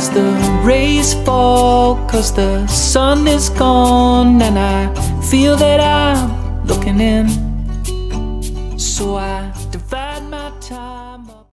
as the rays fall, 'cause the sun is gone and I feel that I'm looking in. So I